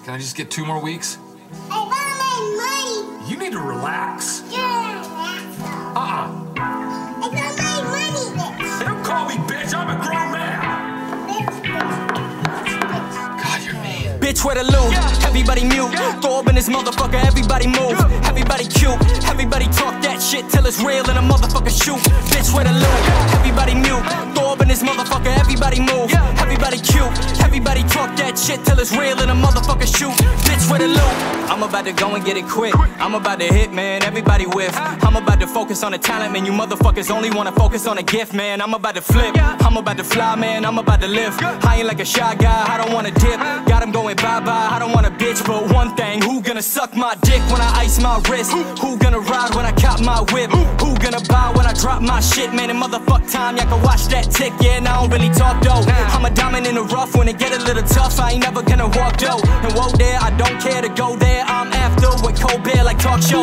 Can I just get 2 more weeks? I want my money. You need to relax. You're an asshole. I want my money, bitch. Don't call me bitch, I'm a grown man. God, you're mean. Bitch, where the loot? Everybody mute. Throw up in this motherfucker, everybody move. Everybody cute. Everybody talk that shit till it's real and a motherfucker shoot. Bitch, where the loot? Everybody mute. Throw up in this motherfucker, everybody move. Everybody cute. Everybody talk that shit till it's real and a motherfucker shoot. Bitch, where the loot? I'm about to go and get it quick. I'm about to hit, man, everybody whiff. I'm about to focus on the talent, man. You motherfuckers only wanna focus on a gift, man. I'm about to flip. I'm about to fly, man. I'm about to lift. I ain't like a shy guy, I don't wanna dip. Got him going bye-bye, I don't wanna bitch. But one thing, who gonna suck my dick when I ice my wrist? Who gonna ride when I cop my whip? Who gonna buy when I drop my shit? Man, in motherfuck time, y'all can watch that tick. Yeah, and I don't really talk though. I'm a diamond in the rough when it get a little tough. I ain't never gonna walk though. And whoa there, I don't care to go there. I'm after with Colbert like talk show.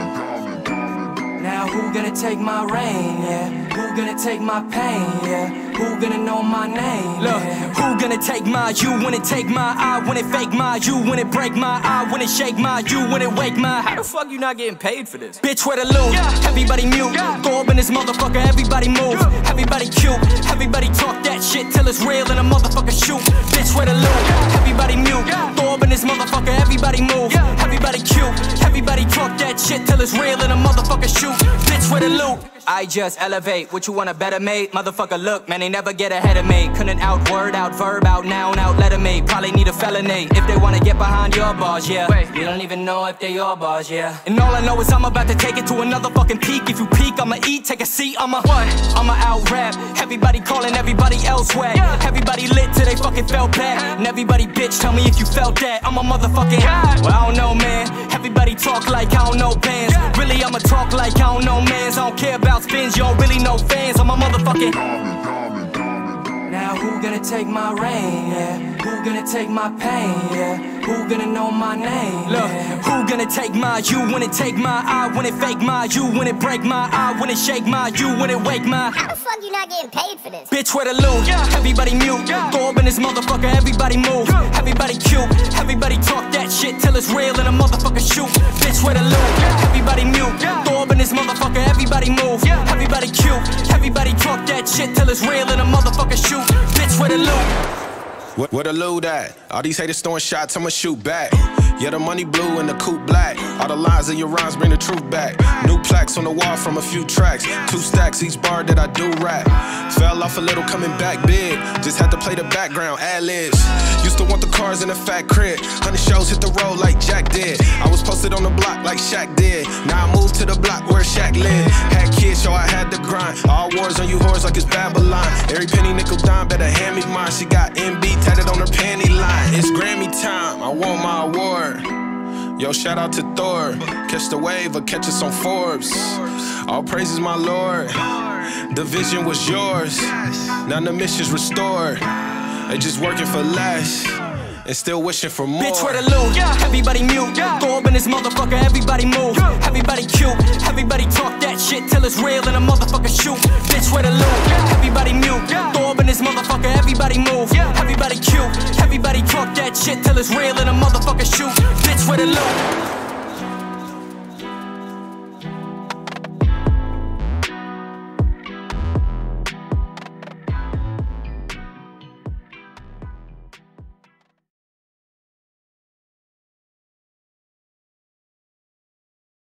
Now who gonna take my reign, yeah? Who gonna take my pain, yeah? Who gonna know my name, look, who gonna take my you when it take my I, when it fake my you, when it break my I, when it shake my you, when it wake my. How the fuck you not getting paid for this? Bitch, where the loot? Everybody mute. Throw up in this motherfucker, everybody move. Everybody cute. Everybody talk that shit till it's real and a motherfucker shoot. Bitch, where the loot? Everybody mute. Throw up in this motherfucker, everybody move. Everybody cute. Everybody talk that shit till it's real and a motherfucker shoot. Bitch, where the loot? I just elevate. What you want a better mate? Motherfucker, look, man, they never get ahead of me. Couldn't out word, out verb, out noun, out letter me. Probably need a felony if they wanna get behind your bars, yeah. Wait, you don't even know if they your bars, yeah. And all I know is I'm about to take it to another fucking peak. If you peak, I'ma eat, take a seat, I'ma out rap. Everybody calling everybody else whack. Everybody lit till they fucking felt bad. And everybody bitch, tell me if you felt that. I'm a motherfucking well, I don't know, man. Everybody talk like I don't know bands. Really, I'ma talk like I don't know mans. I don't care about spins, you don't really know fans. I'm a motherfucking. Now who gonna take my reign, yeah? Who gonna take my pain, yeah? Who gonna know my name, look, who gonna take my you when it take my I, when it fake my you, when it break my I, when it shake my you, when it wake my. How the fuck you not getting paid for this? Bitch, where the loot? Everybody mute. Throw up in this motherfucker, everybody move. Everybody cute. Everybody talk that shit till it's real and a motherfucker shoot. Bitch, where the loot? Everybody mute. Throw up in this motherfucker, everybody move. Everybody cute. Everybody talk that shit till it's real and a motherfucker shoot. Bitch, where the loot? Where the loot at? All these haters throwing shots, I'ma shoot back. Yeah, the money blue and the coupe black. All the lines in your rhymes bring the truth back. New plaques on the wall from a few tracks. 2 stacks each bar that I do rap. Fell off a little, coming back big. Just had to play the background, ad-libs. Used to want the cars in a fat crib. 100 shows hit the road like Jack did. I was posted on the block like Shaq did. Now I moved to the block where Shaq lived. Had kids, so I had to grind. All wars on you whores like it's Babylon. Every penny, nickel, dime, better hand me mine. She got MB tatted on her panty line. It's Grammy time, I want my award. Yo, shout out to Thor. Catch the wave or catch us on Forbes. All praises, my Lord. The vision was yours. Now the mission's restored. They just working for less and still wishing for more. Bitch, where the loot? Everybody mute. Throw up in this motherfucker, everybody move. Everybody cute. Everybody talk that shit till it's real and a motherfucker shoot. Bitch, where the loot? Everybody mute. Throw up in this motherfucker, everybody move. Everybody cute. Everybody talk that shit till it's real and a motherfucker shoot. Bitch, where the loot?